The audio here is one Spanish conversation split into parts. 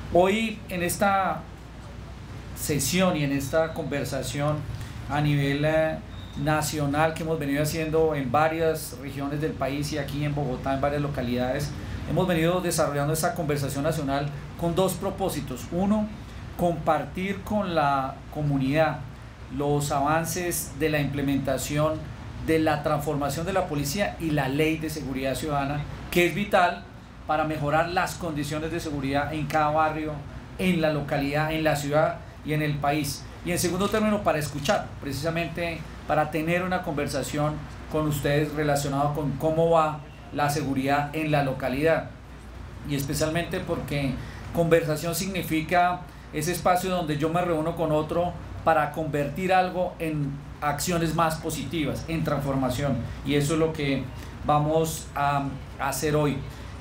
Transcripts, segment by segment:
Hoy en esta sesión y en esta conversación a nivel nacional que hemos venido haciendo en varias regiones del país y aquí en Bogotá, en varias localidades, hemos venido desarrollando esta conversación nacional con dos propósitos. Uno, compartir con la comunidad los avances de la implementación de la transformación de la policía y la ley de seguridad ciudadana, que es vital para mejorar las condiciones de seguridad en cada barrio, en la localidad, en la ciudad y en el país. Y en segundo término, para escuchar, precisamente para tener una conversación con ustedes relacionado con cómo va la seguridad en la localidad. Y especialmente porque conversación significa ese espacio donde yo me reúno con otro para convertir algo en acciones más positivas, en transformación. Y eso es lo que vamos a hacer hoy.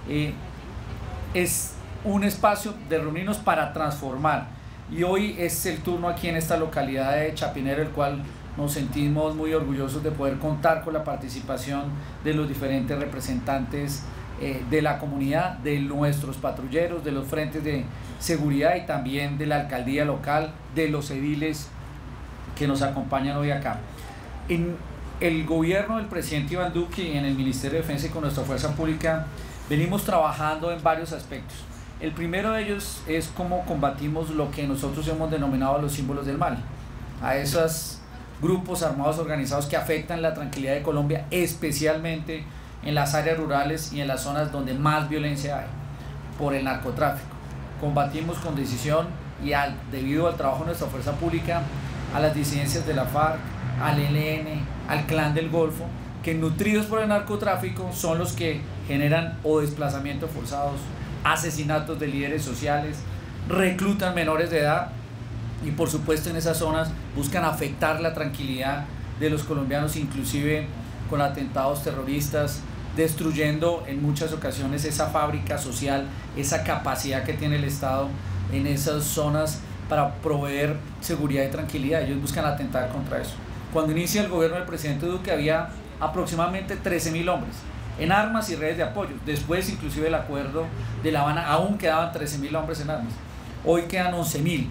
Es un espacio de reunirnos para transformar. Y hoy es el turno aquí en esta localidad de Chapinero, el cual nos sentimos muy orgullosos de poder contar con la participación de los diferentes representantes de la comunidad, de nuestros patrulleros, de los frentes de seguridad y también de la alcaldía local, de los ediles que nos acompañan hoy acá. En el gobierno del presidente Iván Duque y en el Ministerio de Defensa y con nuestra fuerza pública venimos trabajando en varios aspectos. El primero de ellos es cómo combatimos lo que nosotros hemos denominado los símbolos del mal, a esos grupos armados organizados que afectan la tranquilidad de Colombia, especialmente en las áreas rurales y en las zonas donde más violencia hay por el narcotráfico. Combatimos con decisión y debido al trabajo de nuestra fuerza pública a las disidencias de la FARC, al ELN, al Clan del Golfo, que nutridos por el narcotráfico son los que generan o desplazamientos forzados, asesinatos de líderes sociales, reclutan menores de edad y por supuesto en esas zonas buscan afectar la tranquilidad de los colombianos, inclusive con atentados terroristas, destruyendo en muchas ocasiones esa fábrica social, esa capacidad que tiene el Estado en esas zonas para proveer seguridad y tranquilidad. Ellos buscan atentar contra eso. Cuando inicia el gobierno del presidente Duque había aproximadamente 13.000 hombres en armas y redes de apoyo. Después, inclusive el acuerdo de La Habana, aún quedaban 13.000 hombres en armas. Hoy quedan 11.000.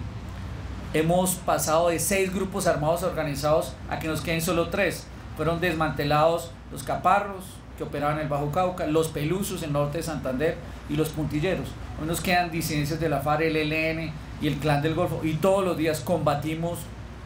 Hemos pasado de 6 grupos armados organizados a que nos queden solo 3. Fueron desmantelados los caparros, que operaban en el Bajo Cauca, los pelusos en el norte de Santander y los puntilleros. Hoy nos quedan disidencias de la FARC, el ELN y el Clan del Golfo, y todos los días combatimos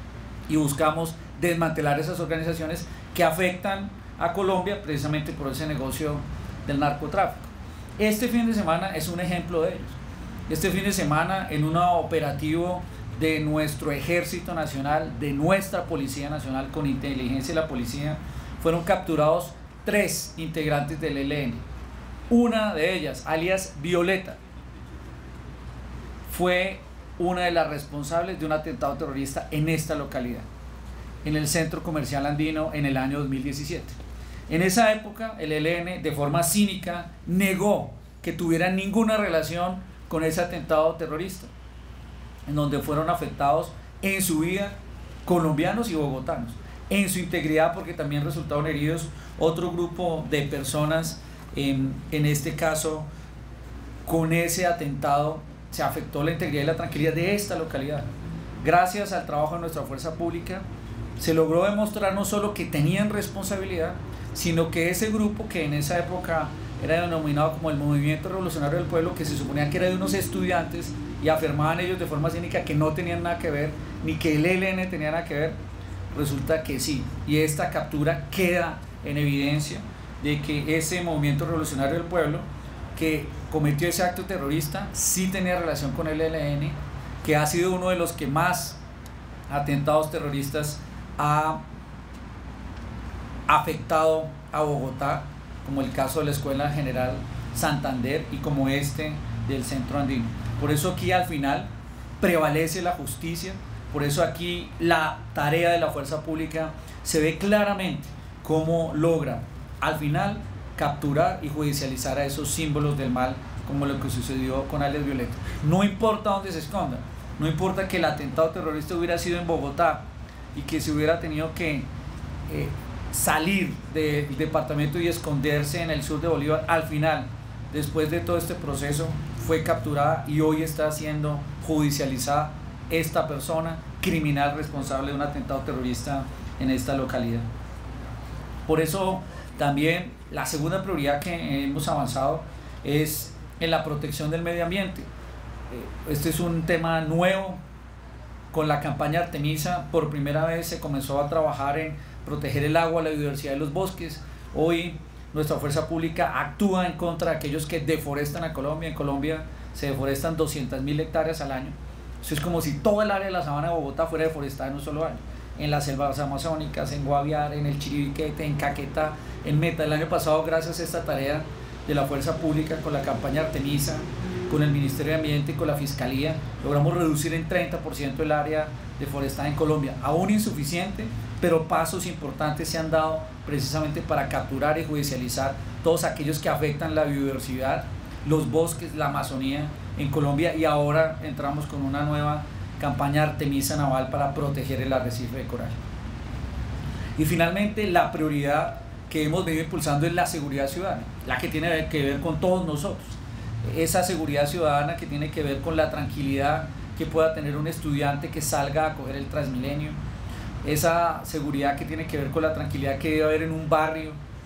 y buscamos desmantelar esas organizaciones que afectan a Colombia precisamente por ese negocio del narcotráfico. Este fin de semana es un ejemplo de ellos. Este fin de semana, en un operativo de nuestro Ejército Nacional, de nuestra Policía Nacional, con inteligencia de la policía, fueron capturados 3 integrantes del ELN. Una de ellas, alias Violeta, fue una de las responsables de un atentado terrorista en esta localidad, en el Centro Comercial Andino, en el año 2017. En esa época, el ELN, de forma cínica, negó que tuviera ninguna relación con ese atentado terrorista, en donde fueron afectados en su vida colombianos y bogotanos, en su integridad, porque también resultaron heridos otro grupo de personas. En este caso, con ese atentado se afectó la integridad y la tranquilidad de esta localidad. Gracias al trabajo de nuestra fuerza pública se logró demostrar no solo que tenían responsabilidad, sino que ese grupo, que en esa época era denominado como el Movimiento Revolucionario del Pueblo, que se suponía que era de unos estudiantes y afirmaban ellos de forma cínica que no tenían nada que ver, ni que el ELN tenía nada que ver, resulta que sí. Y esta captura queda en evidencia de que ese Movimiento Revolucionario del Pueblo que cometió ese acto terrorista sí tenía relación con el ELN, que ha sido uno de los que más atentados terroristas ha afectado a Bogotá, como el caso de la Escuela General Santander y como este del Centro Andino. Por eso aquí al final prevalece la justicia, por eso aquí la tarea de la fuerza pública se ve claramente cómo logra al final capturar y judicializar a esos símbolos del mal, como lo que sucedió con alias Violeta. No importa dónde se escondan, no importa que el atentado terrorista hubiera sido en Bogotá y que se hubiera tenido que salir del departamento y esconderse en el sur de Bolívar, al final, después de todo este proceso, fue fue capturada y hoy está siendo judicializada esta persona criminal responsable de un atentado terrorista en esta localidad. Por eso también la segunda prioridad que hemos avanzado es en la protección del medio ambiente. Este es un tema nuevo. Con la campaña Artemisa por primera vez se comenzó a trabajar en proteger el agua, la biodiversidad de los bosques. Hoy nuestra fuerza pública actúa en contra de aquellos que deforestan a Colombia. En Colombia se deforestan 200.000 hectáreas al año. Eso es como si todo el área de la sabana de Bogotá fuera deforestada en un solo año. En las selvas amazónicas, en Guaviare, en el Chiribiquete, en Caquetá, en Meta. El año pasado, gracias a esta tarea de la fuerza pública con la campaña Artemisa, con el Ministerio de Ambiente y con la Fiscalía, logramos reducir en 30% el área deforestada en Colombia. Aún insuficiente, pero pasos importantes se han dado precisamente para capturar y judicializar todos aquellos que afectan la biodiversidad, los bosques, la Amazonía en Colombia, y ahora entramos con una nueva campaña Artemisa Naval para proteger el arrecife de coral. Y finalmente, la prioridad que hemos venido impulsando es la seguridad ciudadana, la que tiene que ver con todos nosotros. Esa seguridad ciudadana que tiene que ver con la tranquilidad que pueda tener un estudiante que salga a coger el Transmilenio, esa seguridad que tiene que ver con la tranquilidad que debe haber en un barrio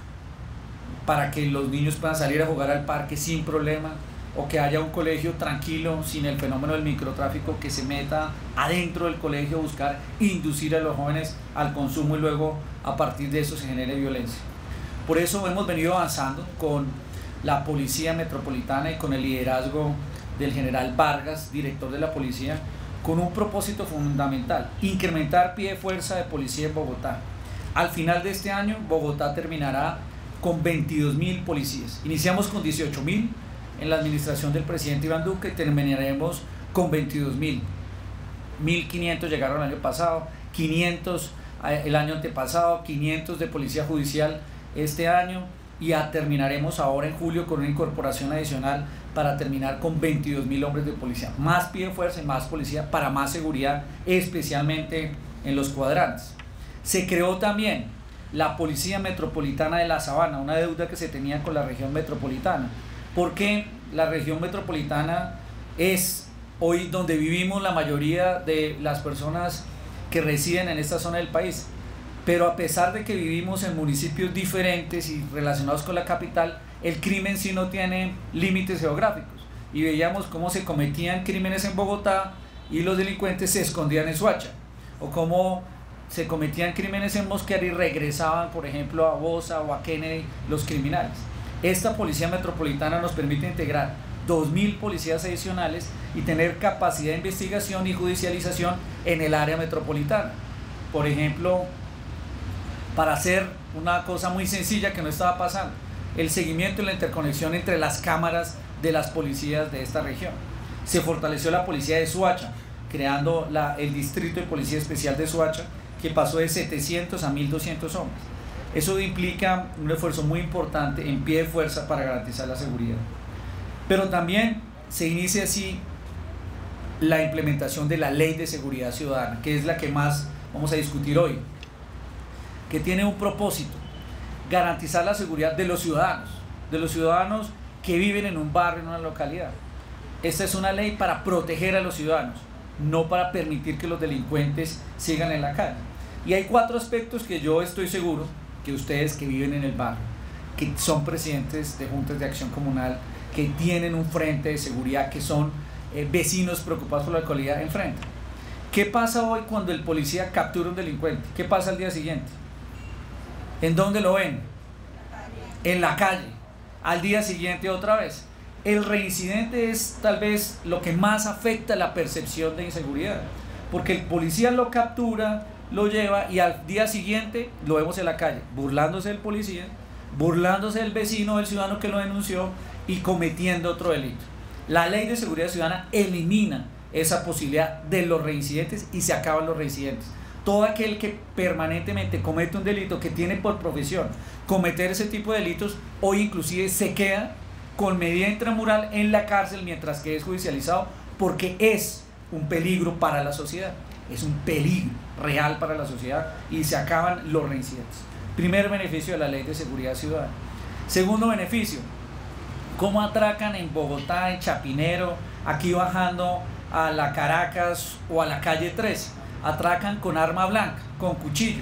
para que los niños puedan salir a jugar al parque sin problema, o que haya un colegio tranquilo sin el fenómeno del microtráfico que se meta adentro del colegio a buscar inducir a los jóvenes al consumo y luego a partir de eso se genere violencia. Por eso hemos venido avanzando con la Policía Metropolitana y con el liderazgo del general Vargas, director de la policía, con un propósito fundamental: incrementar pie de fuerza de policía en Bogotá. Al final de este año, Bogotá terminará con 22.000 policías. Iniciamos con 18.000 en la administración del presidente Iván Duque, terminaremos con 22.000. 1.500 llegaron el año pasado, 500 el año antepasado, 500 de policía judicial este año, y terminaremos ahora en julio con una incorporación adicional para terminar con 22.000 hombres de policía. Más pie de fuerza y más policía para más seguridad, especialmente en los cuadrantes. Se creó también la Policía Metropolitana de la Sabana, una deuda que se tenía con la región metropolitana, porque la región metropolitana es hoy donde vivimos la mayoría de las personas que residen en esta zona del país. Pero a pesar de que vivimos en municipios diferentes y relacionados con la capital, el crimen sí no tiene límites geográficos. Y veíamos cómo se cometían crímenes en Bogotá y los delincuentes se escondían en Soacha. O cómo se cometían crímenes en Mosquera y regresaban, por ejemplo, a Bosa o a Kennedy los criminales. Esta Policía Metropolitana nos permite integrar 2.000 policías adicionales y tener capacidad de investigación y judicialización en el área metropolitana. Por ejemplo, para hacer una cosa muy sencilla que no estaba pasando, el seguimiento y la interconexión entre las cámaras de las policías de esta región. Se fortaleció la policía de Soacha, creando el distrito de policía especial de Soacha, que pasó de 700 a 1.200 hombres. Eso implica un esfuerzo muy importante en pie de fuerza para garantizar la seguridad. Pero también se inicia así la implementación de la Ley de Seguridad Ciudadana, que es la que más vamos a discutir hoy, que tiene un propósito: garantizar la seguridad de los ciudadanos que viven en un barrio, en una localidad. Esta es una ley para proteger a los ciudadanos, no para permitir que los delincuentes sigan en la calle. Y hay 4 aspectos que yo estoy seguro que ustedes que viven en el barrio, que son presidentes de juntas de acción comunal, que tienen un frente de seguridad, que son vecinos preocupados por la localidad, enfrentan. ¿Qué pasa hoy cuando el policía captura a un delincuente? ¿Qué pasa al día siguiente? ¿En dónde lo ven? En la calle. Al día siguiente otra vez. El reincidente es tal vez lo que más afecta la percepción de inseguridad, porque el policía lo captura, lo lleva y al día siguiente lo vemos en la calle, burlándose del policía, burlándose del vecino, del ciudadano que lo denunció y cometiendo otro delito. La Ley de Seguridad Ciudadana elimina esa posibilidad de los reincidentes y se acaban los reincidentes. Todo aquel que permanentemente comete un delito, que tiene por profesión cometer ese tipo de delitos, hoy inclusive se queda con medida intramural en la cárcel mientras que es judicializado, porque es un peligro para la sociedad, es un peligro real para la sociedad y se acaban los reincidentes. Primer beneficio de la Ley de Seguridad Ciudadana. Segundo beneficio, cómo atracan en Bogotá, en Chapinero, aquí bajando a la Caracas o a la calle 13, atracan con arma blanca, con cuchillo.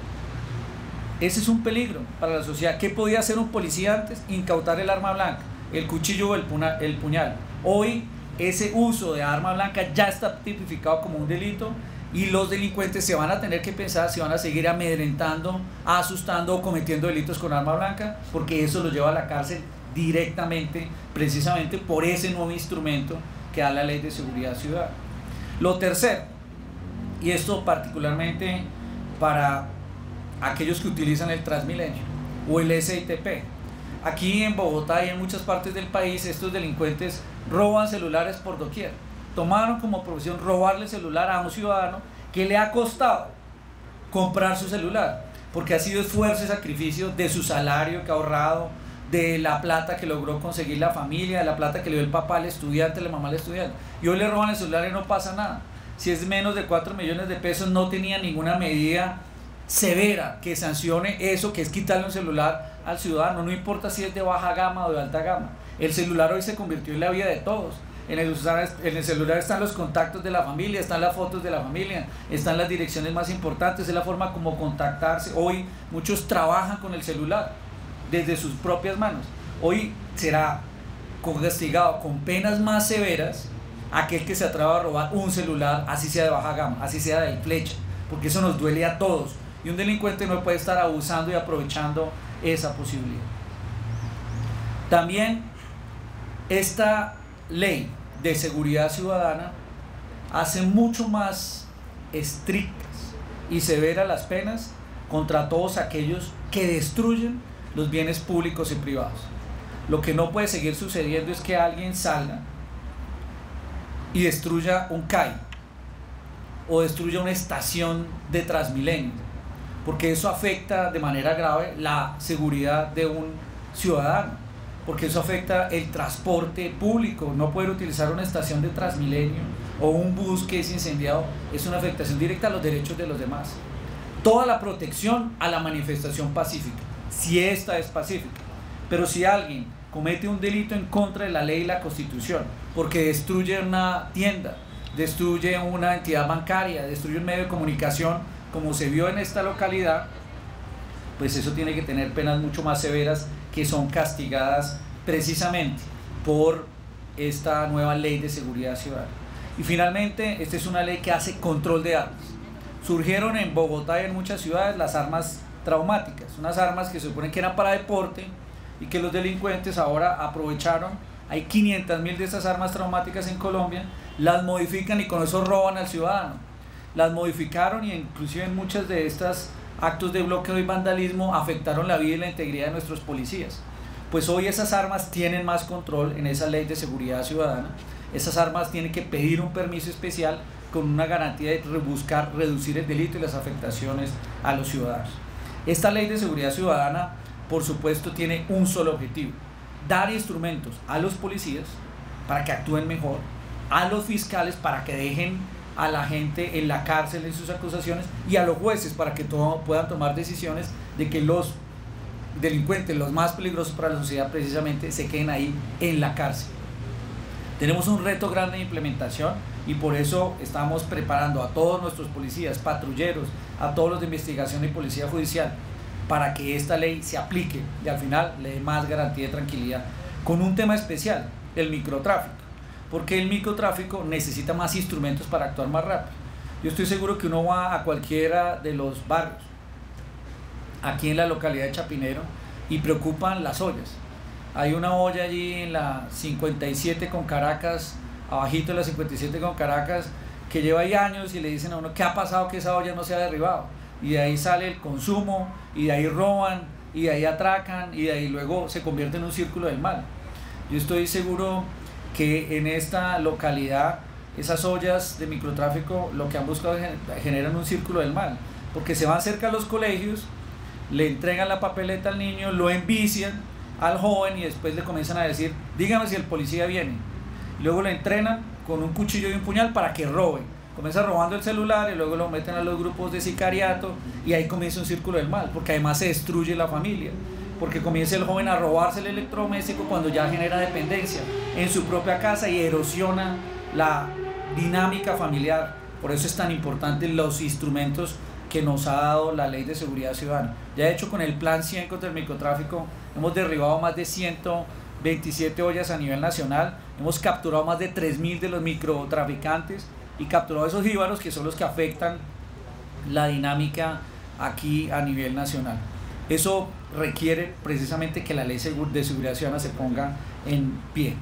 Ese es un peligro para la sociedad. ¿Qué podía hacer un policía antes? Incautar el arma blanca, el cuchillo o el puñal. Hoy ese uso de arma blanca ya está tipificado como un delito y los delincuentes se van a tener que pensar si van a seguir amedrentando, asustando o cometiendo delitos con arma blanca, porque eso los lleva a la cárcel directamente, precisamente por ese nuevo instrumento que da la Ley de Seguridad Ciudadana. Lo tercero, y esto particularmente para aquellos que utilizan el Transmilenio o el SITP. Aquí en Bogotá y en muchas partes del país estos delincuentes roban celulares por doquier. Tomaron como profesión robarle el celular a un ciudadano que le ha costado comprar su celular, porque ha sido esfuerzo y sacrificio de su salario que ha ahorrado, de la plata que logró conseguir la familia, de la plata que le dio el papá al estudiante, la mamá al estudiante. Y hoy le roban el celular y no pasa nada. Si es menos de 4 millones de pesos, no tenía ninguna medida severa que sancione eso, que es quitarle un celular al ciudadano, no importa si es de baja gama o de alta gama. El celular hoy se convirtió en la vida de todos. En el celular están los contactos de la familia, están las fotos de la familia, están las direcciones más importantes, es la forma como contactarse. Hoy muchos trabajan con el celular desde sus propias manos. Hoy será castigado con penas más severas aquel que se atreva a robar un celular, así sea de baja gama, así sea de flecha, porque eso nos duele a todos y un delincuente no puede estar abusando y aprovechando esa posibilidad. También esta ley de seguridad ciudadana hace mucho más estrictas y severas las penas contra todos aquellos que destruyen los bienes públicos y privados. Lo que no puede seguir sucediendo es que alguien salga y destruya un CAI o destruya una estación de Transmilenio, porque eso afecta de manera grave la seguridad de un ciudadano, porque eso afecta el transporte público. No poder utilizar una estación de Transmilenio o un bus que es incendiado es una afectación directa a los derechos de los demás. Toda la protección a la manifestación pacífica, si esta es pacífica, pero si alguien comete un delito en contra de la ley y la Constitución, porque destruye una tienda, destruye una entidad bancaria, destruye un medio de comunicación, como se vio en esta localidad, pues eso tiene que tener penas mucho más severas, que son castigadas precisamente por esta nueva Ley de Seguridad Ciudadana. Y finalmente, esta es una ley que hace control de armas. Surgieron en Bogotá y en muchas ciudades las armas traumáticas, unas armas que se supone que eran para deporte y que los delincuentes ahora aprovecharon. Hay 500.000 de estas armas traumáticas en Colombia, las modifican y con eso roban al ciudadano. Las modificaron y inclusive en muchas de estas actos de bloqueo y vandalismo afectaron la vida y la integridad de nuestros policías. Pues hoy esas armas tienen más control en esa Ley de Seguridad Ciudadana. Esas armas tienen que pedir un permiso especial con una garantía de buscar reducir el delito y las afectaciones a los ciudadanos. Esta Ley de Seguridad Ciudadana, por supuesto, tiene un solo objetivo: dar instrumentos a los policías para que actúen mejor, a los fiscales para que dejen a la gente en la cárcel en sus acusaciones y a los jueces para que puedan tomar decisiones de que los delincuentes, los más peligrosos para la sociedad, precisamente se queden ahí en la cárcel. Tenemos un reto grande de implementación y por eso estamos preparando a todos nuestros policías, patrulleros, a todos los de investigación y policía judicial, para que esta ley se aplique y al final le dé más garantía de tranquilidad, con un tema especial: el microtráfico, porque el microtráfico necesita más instrumentos para actuar más rápido. Yo estoy seguro que uno va a cualquiera de los barrios aquí en la localidad de Chapinero y preocupan las ollas. Hay una olla allí en la 57 con Caracas, abajito de la 57 con Caracas, que lleva ahí años y le dicen a uno: ¿qué ha pasado que esa olla no se ha derribado? Y de ahí sale el consumo, y de ahí roban, y de ahí atracan, y de ahí luego se convierte en un círculo del mal. Yo estoy seguro que en esta localidad esas ollas de microtráfico lo que han buscado es generar un círculo del mal, porque se van cerca a los colegios, le entregan la papeleta al niño, lo envician al joven y después le comienzan a decir: dígame si el policía viene. Y luego le entrenan con un cuchillo y un puñal para que robe. Comienza robando el celular y luego lo meten a los grupos de sicariato y ahí comienza un círculo del mal, porque además se destruye la familia. porque comienza el joven a robarse el electrodoméstico cuando ya genera dependencia en su propia casa y erosiona la dinámica familiar. Por eso es tan importante los instrumentos que nos ha dado la Ley de Seguridad Ciudadana. Ya de hecho, con el Plan 100 contra el microtráfico hemos derribado más de 127 ollas a nivel nacional, hemos capturado más de 3.000 de los microtraficantes y capturado esos jíbaros que son los que afectan la dinámica aquí a nivel nacional. Eso requiere precisamente que la Ley de Seguridad Ciudadana se ponga en pie.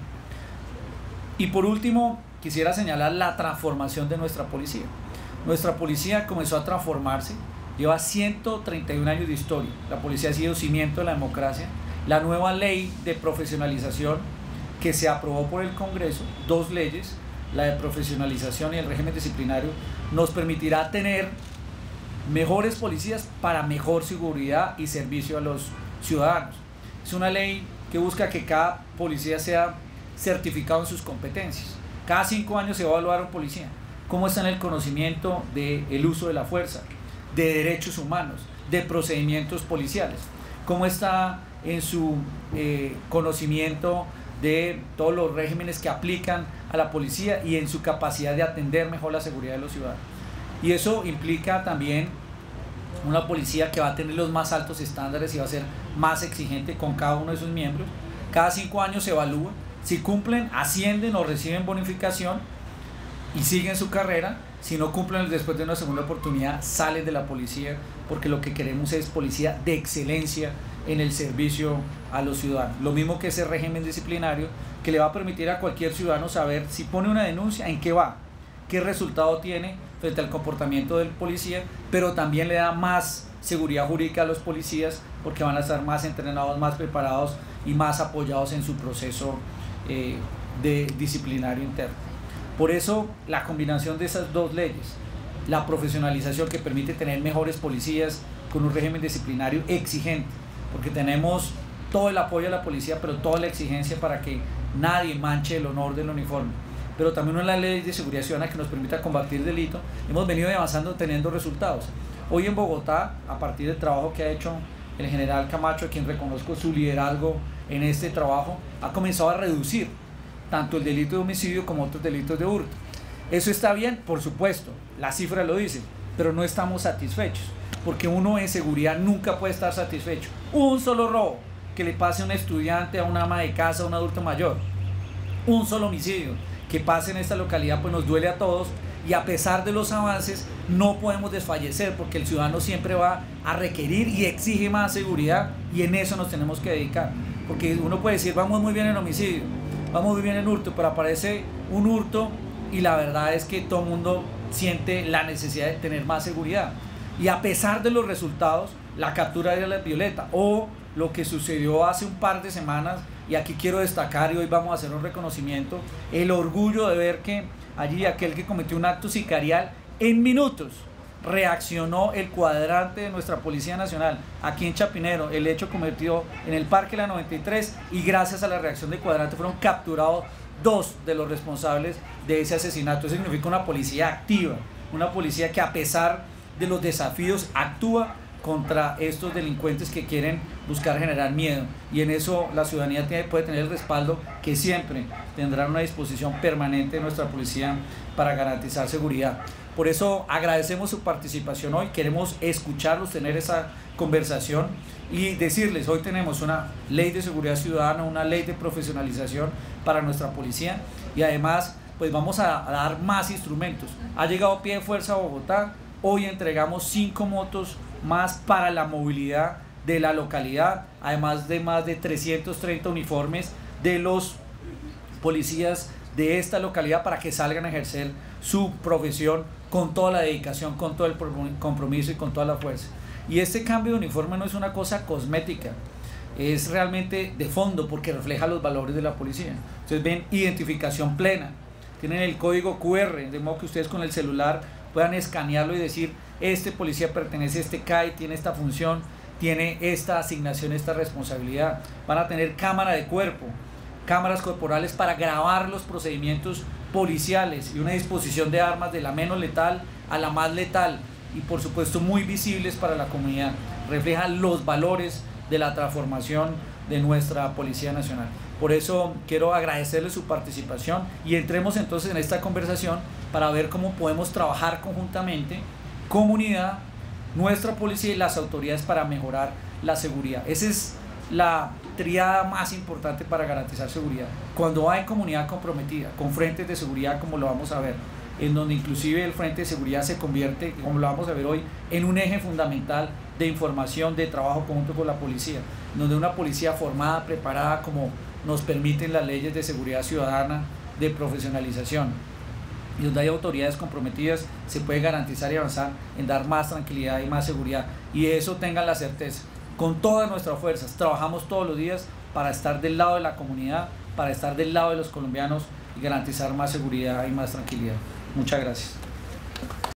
Y por último, quisiera señalar la transformación de nuestra policía. Nuestra policía comenzó a transformarse, lleva 131 años de historia. La policía ha sido cimiento de la democracia. La nueva ley de profesionalización que se aprobó por el Congreso, 2 leyes, la de profesionalización y el régimen disciplinario, nos permitirá tener mejores policías para mejor seguridad y servicio a los ciudadanos. Es una ley que busca que cada policía sea certificado en sus competencias. Cada 5 años se va a evaluar a un policía. Cómo está en el conocimiento del uso de la fuerza, de derechos humanos, de procedimientos policiales. Cómo está en su conocimiento de todos los regímenes que aplican a la policía y en su capacidad de atender mejor la seguridad de los ciudadanos. Y eso implica también una policía que va a tener los más altos estándares y va a ser más exigente con cada uno de sus miembros. Cada 5 años se evalúa, si cumplen, ascienden o reciben bonificación y siguen su carrera. Si no cumplen después de una segunda oportunidad, salen de la policía, porque lo que queremos es policía de excelencia en el servicio a los ciudadanos. Lo mismo que ese régimen disciplinario que le va a permitir a cualquier ciudadano saber si pone una denuncia, en qué va, qué resultado tiene frente al comportamiento del policía, pero también le da más seguridad jurídica a los policías porque van a estar más entrenados, más preparados y más apoyados en su proceso de disciplinario interno. Por eso la combinación de esas 2 leyes, la profesionalización que permite tener mejores policías con un régimen disciplinario exigente, porque tenemos todo el apoyo a la policía, pero toda la exigencia para que nadie manche el honor del uniforme, pero también una ley de seguridad ciudadana que nos permita combatir delito. Hemos venido avanzando teniendo resultados. Hoy en Bogotá, a partir del trabajo que ha hecho el general Camacho, a quien reconozco su liderazgo en este trabajo, ha comenzado a reducir tanto el delito de homicidio como otros delitos de hurto. ¿Eso está bien? Por supuesto, la cifra lo dice, pero no estamos satisfechos, porque uno en seguridad nunca puede estar satisfecho. Un solo robo que le pase a un estudiante, a una ama de casa, a un adulto mayor, un solo homicidio que pase en esta localidad, pues nos duele a todos, y a pesar de los avances no podemos desfallecer, porque el ciudadano siempre va a requerir y exige más seguridad, y en eso nos tenemos que dedicar, porque uno puede decir vamos muy bien en homicidio, vamos muy bien en hurto, pero aparece un hurto y la verdad es que todo el mundo siente la necesidad de tener más seguridad, y a pesar de los resultados, la captura de la Violeta o lo que sucedió hace un par de semanas, y aquí quiero destacar y hoy vamos a hacer un reconocimiento, el orgullo de ver que allí aquel que cometió un acto sicarial en minutos reaccionó el cuadrante de nuestra Policía Nacional aquí en Chapinero. El hecho cometido en el Parque La 93 y gracias a la reacción del cuadrante fueron capturados 2 de los responsables de ese asesinato. Eso significa una policía activa, una policía que a pesar de los desafíos actúa contra estos delincuentes que quieren buscar generar miedo, y en eso la ciudadanía puede tener el respaldo que siempre tendrá una disposición permanente de nuestra policía para garantizar seguridad. Por eso agradecemos su participación hoy, queremos escucharlos, tener esa conversación y decirles, hoy tenemos una ley de seguridad ciudadana, una ley de profesionalización para nuestra policía, y además pues vamos a dar más instrumentos. Ha llegado Pie de Fuerza a Bogotá, hoy entregamos 5 motos más para la movilidad de la localidad, además de más de 330 uniformes de los policías de esta localidad para que salgan a ejercer su profesión con toda la dedicación, con todo el compromiso y con toda la fuerza. Y este cambio de uniforme no es una cosa cosmética, es realmente de fondo porque refleja los valores de la policía. Ustedes ven identificación plena, tienen el código QR, de modo que ustedes con el celular puedan escanearlo y decir, este policía pertenece a este CAI, tiene esta función, tiene esta asignación, esta responsabilidad. Van a tener cámara de cuerpo, cámaras corporales para grabar los procedimientos policiales y una disposición de armas de la menos letal a la más letal, y por supuesto muy visibles para la comunidad. Reflejan los valores de la transformación de nuestra Policía Nacional. Por eso quiero agradecerle su participación y entremos entonces en esta conversación para ver cómo podemos trabajar conjuntamente, comunidad, nuestra policía y las autoridades para mejorar la seguridad. Esa es la triada más importante para garantizar seguridad. Cuando hay comunidad comprometida, con frentes de seguridad como lo vamos a ver, en donde inclusive el frente de seguridad se convierte, como lo vamos a ver hoy, en un eje fundamental de información, de trabajo conjunto con la policía, donde una policía formada, preparada, como nos permiten las leyes de seguridad ciudadana, de profesionalización, y donde hay autoridades comprometidas, se puede garantizar y avanzar en dar más tranquilidad y más seguridad. Y de eso tengan la certeza. Con todas nuestras fuerzas, trabajamos todos los días para estar del lado de la comunidad, para estar del lado de los colombianos y garantizar más seguridad y más tranquilidad. Muchas gracias.